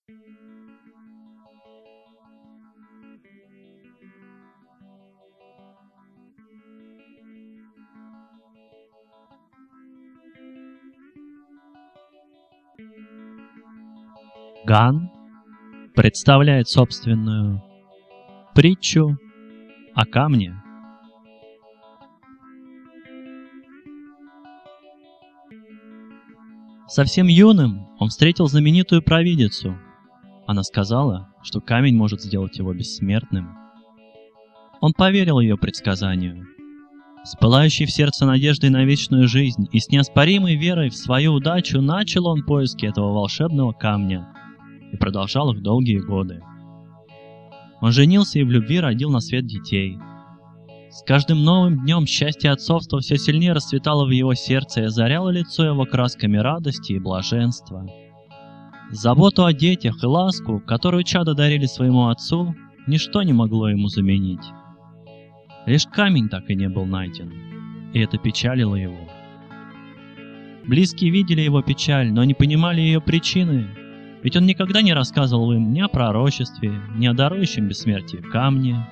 Ган представляет собственную притчу о камне. Совсем юным он встретил знаменитую провидицу. Она сказала, что камень может сделать его бессмертным. Он поверил ее предсказанию. С пылающей в сердце надеждой на вечную жизнь и с неоспоримой верой в свою удачу начал он поиски этого волшебного камня и продолжал их долгие годы. Он женился и в любви родил на свет детей. С каждым новым днем счастье отцовства все сильнее расцветало в его сердце и озаряло лицо его красками радости и блаженства. Заботу о детях и ласку, которую чада дарили своему отцу, ничто не могло ему заменить. Лишь камень так и не был найден, и это печалило его. Близкие видели его печаль, но не понимали ее причины, ведь он никогда не рассказывал им ни о пророчестве, ни о дарующем бессмертие камне.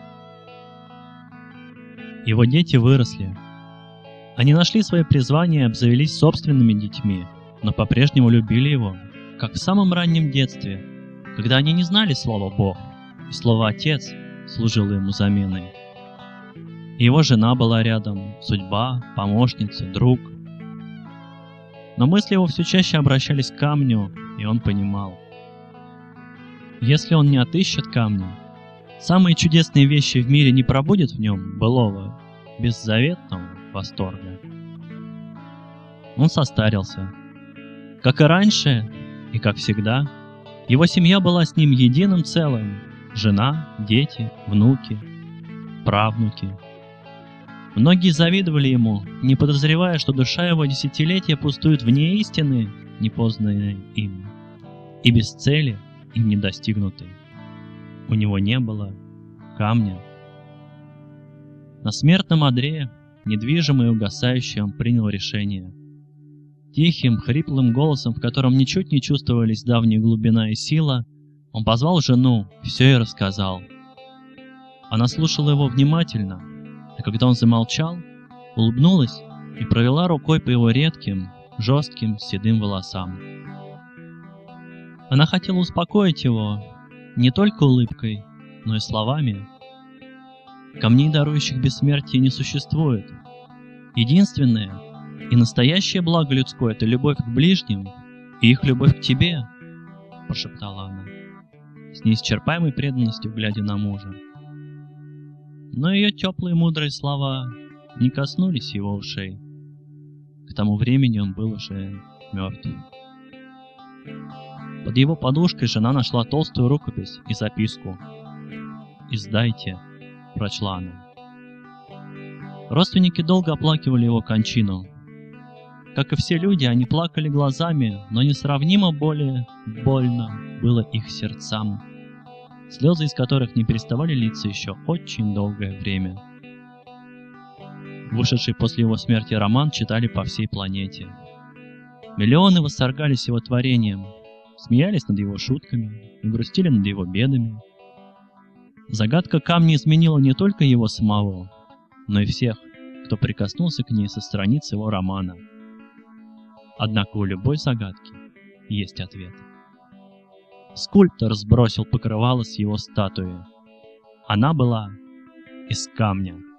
Его дети выросли. Они нашли свое призвание и обзавелись собственными детьми, но по-прежнему любили его, как в самом раннем детстве, когда они не знали слова «Бог», и слово «Отец» служило ему заменой. Его жена была рядом, судьба, помощница, друг. Но мысли его все чаще обращались к камню, и он понимал. Если он не отыщет камня, самые чудесные вещи в мире не пробудят в нем былого, беззаветного восторга. Он состарился. Как и раньше, и как всегда, его семья была с ним единым целым: жена, дети, внуки, правнуки. Многие завидовали ему, не подозревая, что душа его десятилетия пустует вне истины, непознанной им, и без цели, им не достигнутой. У него не было камня. На смертном одре, недвижимый и угасающий, он принял решение. Тихим, хриплым голосом, в котором ничуть не чувствовались давняя глубина и сила, он позвал жену, все ей рассказал. Она слушала его внимательно, а когда он замолчал, улыбнулась и провела рукой по его редким, жестким, седым волосам. Она хотела успокоить его не только улыбкой, но и словами. Камней, дарующих бессмертие, не существует. Единственное и настоящее благо людское — это любовь к ближним и их любовь к тебе, — прошептала она, с неисчерпаемой преданностью глядя на мужа. Но ее теплые мудрые слова не коснулись его ушей. К тому времени он был уже мертв. Под его подушкой жена нашла толстую рукопись и записку. «Издайте», — прочла она. Родственники долго оплакивали его кончину. Как и все люди, они плакали глазами, но несравнимо более больно было их сердцам, слезы из которых не переставали литься еще очень долгое время. Вышедший после его смерти роман читали по всей планете. Миллионы восторгались его творением, смеялись над его шутками и грустили над его бедами. Загадка камня изменила не только его самого, но и всех, кто прикоснулся к ней со страниц его романа. Однако у любой загадки есть ответ. Скульптор сбросил покрывало с его статуи. Она была из камня.